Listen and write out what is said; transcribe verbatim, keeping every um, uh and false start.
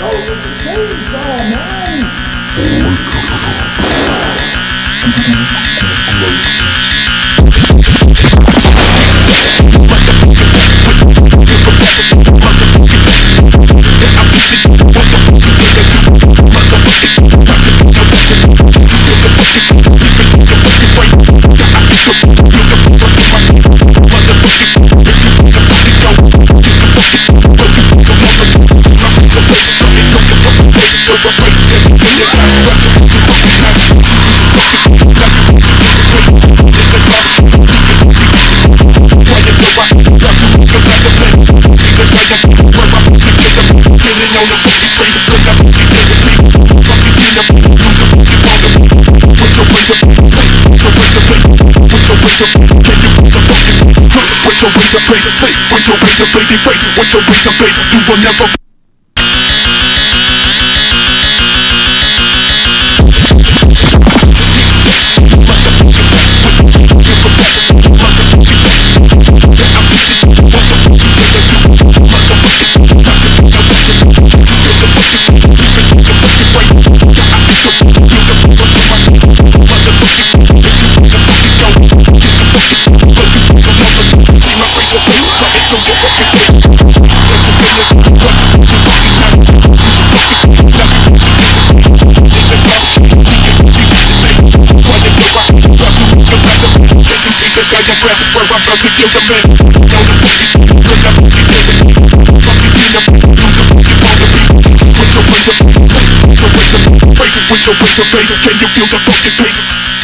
With your razor blade, erase it with your razor blade. You will never. With your razor blade, can you feel the fucking pain?